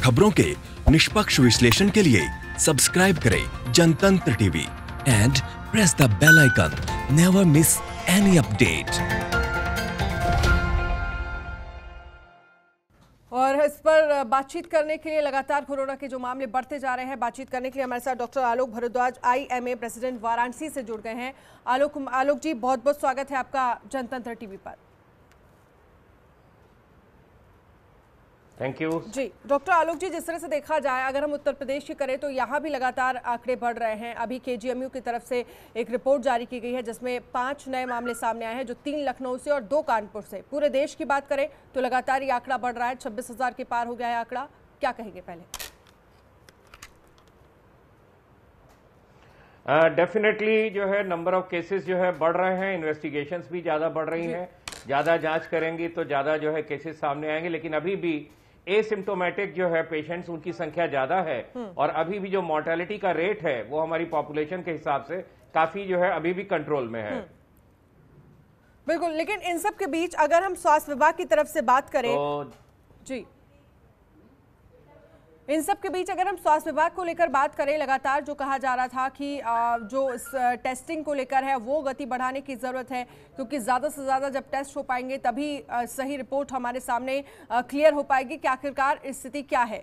खबरों के निष्पक्ष विश्लेषण के लिए सब्सक्राइब करें Jantantra TV and press the bell icon. Never miss any update. और इस पर बातचीत करने के लिए लगातार कोरोना के जो मामले बढ़ते जा रहे हैं, बातचीत करने के लिए हमारे साथ doctor Alok Bhardwaj IMA president Varanasi से जुड़ गए हैं। आलोक जी, बहुत बहुत स्वागत है आपका जनतंत्र टीवी पर। Thank you ji. Doctor Alok ji, जिस तरह से देखा जाए, अगर हम उत्तर प्रदेश की करें तो यहाँ भी लगातार आंकड़े बढ़ रहे हैं। अभी KGMU की तरफ से एक रिपोर्ट जारी की गई है जिसमें 5 नए मामले सामने आए हैं, जो 3 लखनऊ से और 2 कानपुर से। पूरे देश की बात करें तो लगातार ये आंकड़ा बढ़ रहा है, 26,000 के पार हो गया है आंकड़ा। क्या कहेंगे पहले? डेफिनेटली जो है नंबर ऑफ केसेस जो है बढ़ रहे हैं, इन्वेस्टिगेशंस भी ज्यादा बढ़ रही हैं। ज्यादा जांच करेंगी तो ज्यादा जो है केसेस सामने आएंगे, लेकिन अभी भी एसिम्टोमेटिक जो है पेशेंट्स, उनकी संख्या ज्यादा है। और अभी भी जो मोर्टेलिटी का रेट है वो हमारी पॉपुलेशन के हिसाब से काफी जो है अभी भी कंट्रोल में है। बिल्कुल, लेकिन इन सब के बीच अगर हम स्वास्थ्य विभाग की तरफ से बात करें तो जी, इन सब के बीच अगर हम स्वास्थ्य विभाग को लेकर बात करें, लगातार जो कहा जा रहा था कि जो इस टेस्टिंग को लेकर है वो गति बढ़ाने की ज़रूरत है, क्योंकि ज़्यादा से ज़्यादा जब टेस्ट हो पाएंगे तभी सही रिपोर्ट हमारे सामने क्लियर हो पाएगी कि आखिरकार स्थिति क्या है।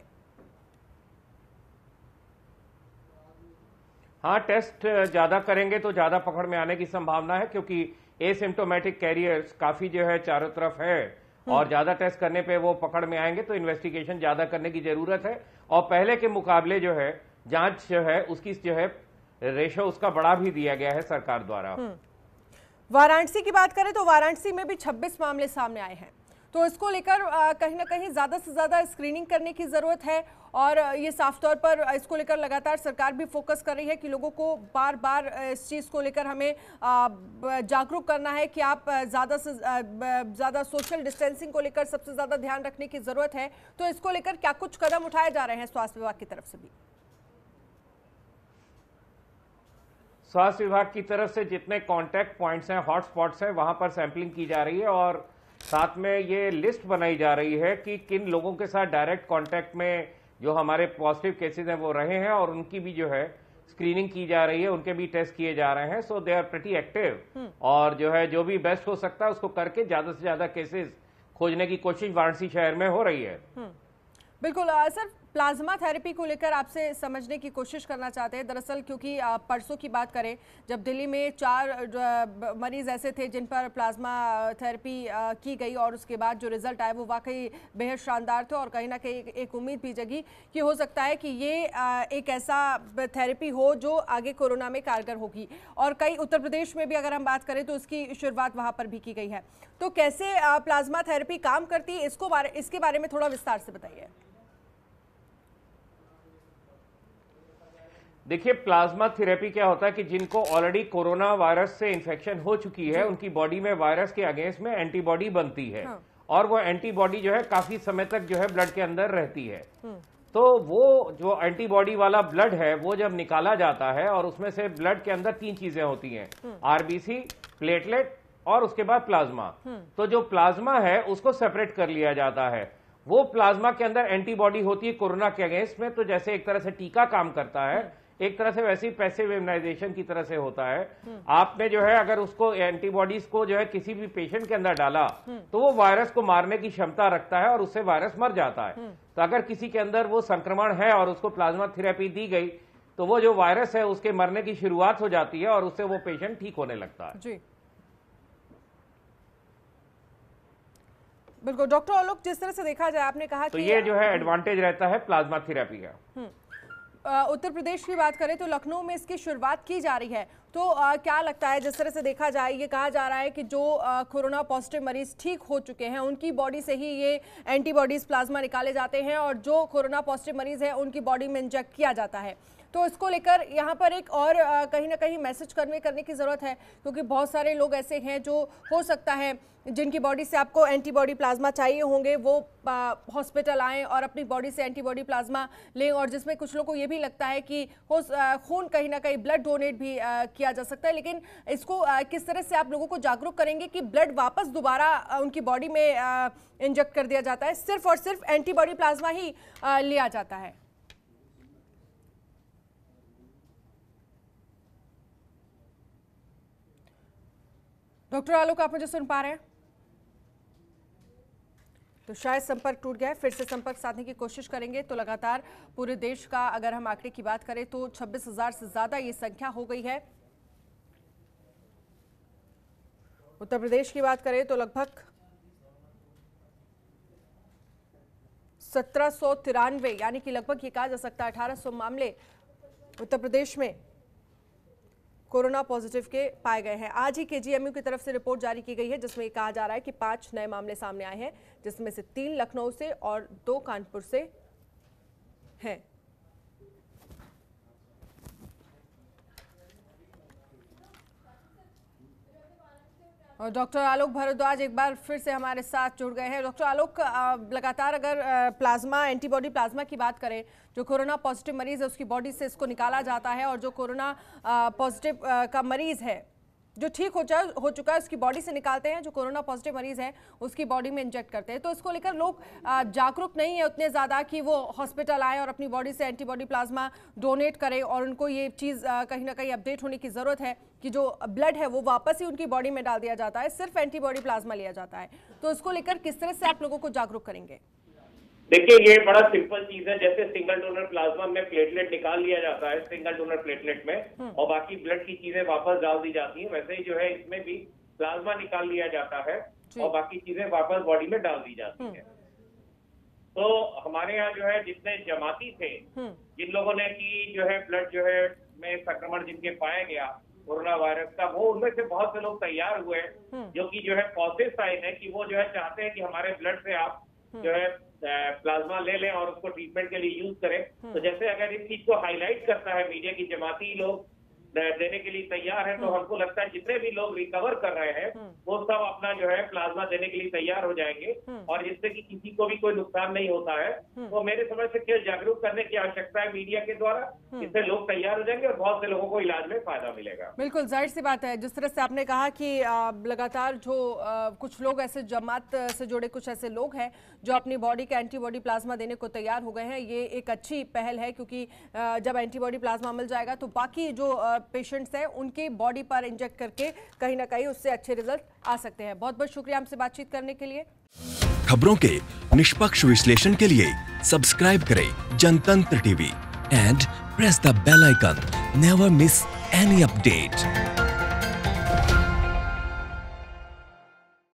हाँ, टेस्ट ज़्यादा करेंगे तो ज़्यादा पकड़ में आने की संभावना है, क्योंकि एसिम्टोमेटिक कैरियर्स काफ़ी जो है चारों तरफ है और ज्यादा टेस्ट करने पे वो पकड़ में आएंगे, तो इन्वेस्टिगेशन ज्यादा करने की जरूरत है। और पहले के मुकाबले जो है जांच जो है उसकी जो है रेशो उसका बढ़ा भी दिया गया है सरकार द्वारा। वाराणसी की बात करें तो वाराणसी में भी 26 मामले सामने आए हैं, तो इसको लेकर कहीं ना कहीं ज्यादा से ज्यादा स्क्रीनिंग करने की जरूरत है। और ये साफ तौर पर इसको लेकर लगातार सरकार भी फोकस कर रही है कि लोगों को बार बार इस चीज़ को लेकर हमें जागरूक करना है कि आप ज़्यादा से ज़्यादा सोशल डिस्टेंसिंग को लेकर सबसे ज़्यादा ध्यान रखने की ज़रूरत है। तो इसको लेकर क्या कुछ कदम उठाए जा रहे हैं स्वास्थ्य विभाग की तरफ से भी? स्वास्थ्य विभाग की तरफ से जितने कॉन्टैक्ट पॉइंट्स हैं, हॉटस्पॉट्स हैं, वहां पर सैंपलिंग की जा रही है और साथ में ये लिस्ट बनाई जा रही है कि किन लोगों के साथ डायरेक्ट कांटेक्ट में जो हमारे पॉजिटिव केसेस हैं वो रहे हैं, और उनकी भी जो है स्क्रीनिंग की जा रही है, उनके भी टेस्ट किए जा रहे हैं। So they are pretty active और जो है जो भी बेस्ट हो सकता है उसको करके ज्यादा से ज्यादा केसेस खोजने की कोशिश वाराणसी शहर में हो रही है। बिल्कुल सर, प्लाज्मा थेरेपी को लेकर आपसे समझने की कोशिश करना चाहते हैं। दरअसल क्योंकि परसों की बात करें, जब दिल्ली में 4 मरीज ऐसे थे जिन पर प्लाज्मा थेरेपी की गई और उसके बाद जो रिजल्ट आए वो वाकई बेहद शानदार थे, और कहीं ना कहीं एक उम्मीद भी जगी कि हो सकता है कि ये एक ऐसा थेरेपी हो जो आगे कोरोना में कारगर होगी। और कई उत्तर प्रदेश में भी अगर हम बात करें तो इसकी शुरुआत वहाँ पर भी की गई है। तो कैसे प्लाज्मा थेरेपी काम करती है, इसके बारे में थोड़ा विस्तार से बताइए। देखिए, प्लाज्मा थेरेपी क्या होता है कि जिनको ऑलरेडी कोरोना वायरस से इन्फेक्शन हो चुकी है, उनकी बॉडी में वायरस के अगेंस्ट में एंटीबॉडी बनती है। और वो एंटीबॉडी जो है काफी समय तक जो है ब्लड के अंदर रहती है। तो वो जो एंटीबॉडी वाला ब्लड है वो जब निकाला जाता है, और उसमें से ब्लड के अंदर 3 चीजें होती हैं, RBC, प्लेटलेट और उसके बाद प्लाज्मा। तो जो प्लाज्मा है उसको सेपरेट कर लिया जाता है। वो प्लाज्मा के अंदर एंटीबॉडी होती है कोरोना के अगेंस्ट में। तो जैसे एक तरह से टीका काम करता है, एक तरह से वैसे ही पैसिव इम्यूनाइजेशन की तरह से होता है। आपने जो है अगर उसको एंटीबॉडीज को जो है किसी भी पेशेंट के अंदर डाला तो वो वायरस को मारने की क्षमता रखता है और उससे वायरस मर जाता है। तो अगर किसी के अंदर वो संक्रमण है और उसको प्लाज्मा थेरेपी दी गई तो वो जो वायरस है उसके मरने की शुरुआत हो जाती है और उससे वो पेशेंट ठीक होने लगता है। जी बिल्कुल। डॉक्टर आलोक, जिस तरह से देखा जाए, आपने कहा तो कि ये जो है एडवांटेज रहता है प्लाज्मा थेरेपी का। उत्तर प्रदेश की बात करें तो लखनऊ में इसकी शुरुआत की जा रही है। तो क्या लगता है, जिस तरह से देखा जाए, ये कहा जा रहा है कि जो कोरोना पॉजिटिव मरीज ठीक हो चुके हैं उनकी बॉडी से ही ये एंटीबॉडीज प्लाज्मा निकाले जाते हैं, और जो कोरोना पॉजिटिव मरीज है उनकी बॉडी में इंजेक्ट किया जाता है। तो इसको लेकर यहाँ पर एक और कहीं ना कहीं मैसेज करने की ज़रूरत है, क्योंकि बहुत सारे लोग ऐसे हैं जो हो सकता है जिनकी बॉडी से आपको एंटीबॉडी प्लाज्मा चाहिए होंगे, वो हॉस्पिटल आएँ और अपनी बॉडी से एंटीबॉडी प्लाज्मा लें, और जिसमें कुछ लोगों को ये भी लगता है कि खून कहीं ना कहीं ब्लड डोनेट भी किया किया जा सकता है, लेकिन इसको किस तरह से आप लोगों को जागरूक करेंगे कि ब्लड वापस दोबारा उनकी बॉडी में इंजेक्ट कर दिया जाता है, सिर्फ और सिर्फ एंटीबॉडी प्लाज्मा ही लिया जाता है? डॉक्टर आलोक, आप मुझे सुन पा रहे हैं? तो शायद संपर्क टूट गया है, फिर से संपर्क साधने की कोशिश करेंगे। तो लगातार पूरे देश का अगर हम आंकड़े की बात करें तो 26,000 से ज्यादा ये संख्या हो गई है। उत्तर प्रदेश की बात करें तो लगभग 1793, यानी कि लगभग ये कहा जा सकता है 1800 मामले उत्तर प्रदेश में कोरोना पॉजिटिव के पाए गए हैं। आज ही केजीएमयू की तरफ से रिपोर्ट जारी की गई है जिसमें कहा जा रहा है कि 5 नए मामले सामने आए हैं, जिसमें से 3 लखनऊ से और 2 कानपुर से हैं। और डॉक्टर आलोक भारद्वाज एक बार फिर से हमारे साथ जुड़ गए हैं। डॉक्टर आलोक, लगातार अगर प्लाज्मा, एंटीबॉडी प्लाज्मा की बात करें, जो कोरोना पॉजिटिव मरीज है उसकी बॉडी से इसको निकाला जाता है, और जो कोरोना पॉजिटिव का मरीज है जो ठीक हो चुका है उसकी बॉडी से निकालते हैं, जो कोरोना पॉजिटिव मरीज है उसकी बॉडी में इंजेक्ट करते हैं। तो इसको लेकर लोग जागरूक नहीं है उतने ज़्यादा कि वो हॉस्पिटल आए और अपनी बॉडी से एंटीबॉडी प्लाज्मा डोनेट करें, और उनको ये चीज़ कहीं ना कहीं अपडेट होने की ज़रूरत है कि जो ब्लड है वो वापस ही उनकी बॉडी में डाल दिया जाता है, सिर्फ एंटीबॉडी प्लाज्मा लिया जाता है। तो इसको लेकर किस तरह से आप लोगों को जागरूक करेंगे? देखिए, ये बड़ा सिंपल चीज है। जैसे सिंगल डोनर प्लाज्मा में प्लेटलेट निकाल लिया जाता है सिंगल डोनर प्लेटलेट में, और बाकी ब्लड की चीजें वापस डाल दी जाती हैं, वैसे ही जो है इसमें भी प्लाज्मा निकाल लिया जाता है और बाकी चीजें वापस बॉडी में डाल दी जाती हैं। तो हमारे यहाँ जो है जितने जमाती थे, जिन लोगों ने की जो है ब्लड जो है में संक्रमण जिनके पाया गया कोरोना वायरस का, वो उनमें से बहुत से लोग तैयार हुए जो कि जो है पॉजिटिव साइन है कि वो जो है चाहते हैं कि हमारे ब्लड से आप जो है प्लाज्मा ले लें और उसको ट्रीटमेंट के लिए यूज करें। तो जैसे अगर इस चीज को हाईलाइट करता है मीडिया की जमाती लोग देने के लिए तैयार है, तो हमको लगता है जितने भी लोग रिकवर कर रहे हैं वो सब अपना जो है प्लाज्मा देने के लिए तैयार हो जाएंगे, और जिससे कि किसी को भी कोई नुकसान नहीं होता है। तो मेरे समझ से केवल जागरूक करने की आवश्यकता है मीडिया के द्वारा, इससे लोग तैयार हो जाएंगे और बहुत से लोगों को इलाज में फायदा मिलेगा। बिल्कुल जाहिर सी बात है, जिस तरह से आपने कहा कि लगातार जो कुछ लोग ऐसे जमात से जुड़े कुछ ऐसे लोग हैं जो अपनी बॉडी के एंटीबॉडी प्लाज्मा देने को तैयार हो गए हैं, ये एक अच्छी पहल है, क्योंकि जब एंटीबॉडी प्लाज्मा मिल जाएगा तो बाकी जो पेशेंट्स हैं उनके बॉडी पर इंजेक्ट करके कहीं ना कहीं उससे अच्छे रिजल्ट आ सकते हैं। बहुत बहुत शुक्रिया हमसे बातचीत करने के लिए। खबरों के निष्पक्ष विश्लेषण के लिए सब्सक्राइब करें Jantantra TV and press the bell icon. Never miss any update.